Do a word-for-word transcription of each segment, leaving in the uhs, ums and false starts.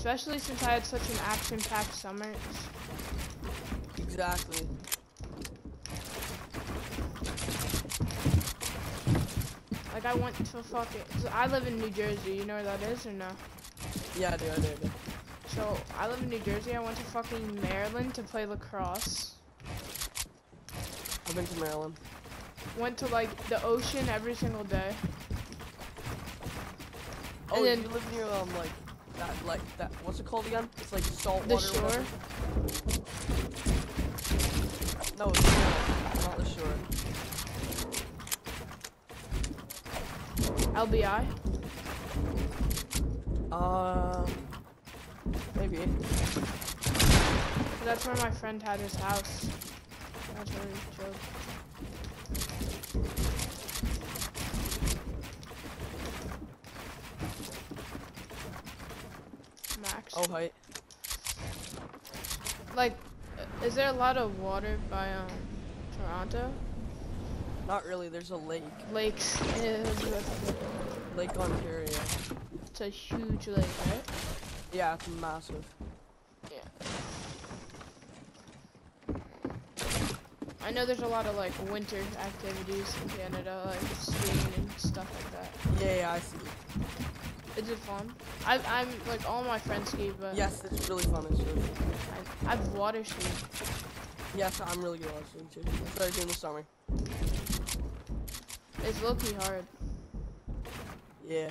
especially since I had such an action-packed summer. Exactly. Like I went to fucking. So I live in New Jersey. You know where that is or no? Yeah, I do. I do. I do. So I live in New Jersey. I went to fucking Maryland to play lacrosse. I've been to Maryland. Went to like the ocean every single day. Oh, And then you live near um like that like that. What's it called again? It's like salt the water. shore. Whatever. No, it's not, not the shore. L B I. Uh, maybe. That's where my friend had his house. That's where he chilled. Max. Oh, height. Like, is there a lot of water by um Toronto? Not really. There's a lake. Lakes. Lake Ontario. It's a huge lake, right? Yeah, it's massive. Yeah. I know there's a lot of like winter activities in Canada, like skiing and stuff like that. Yeah, yeah, I see. Is it fun? I, I'm like all my friends ski, but Yes, it's really fun. It's really fun. I, I've water skied. Yes, I'm really good at watching too. I started doing this summer. It's low-key hard. Yeah.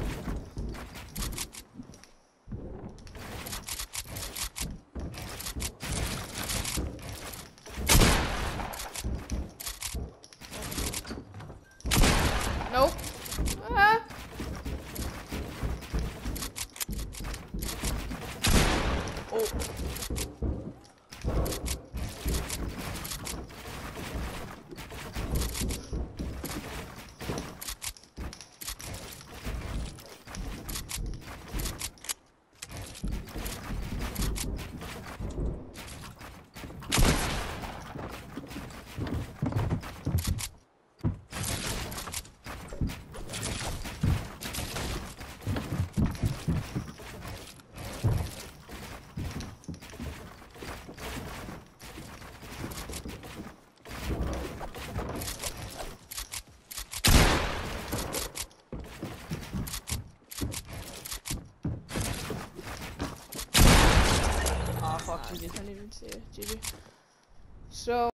Nope. Ah. Oh. Ah, fuck, I G G. can't even see it. G G. So.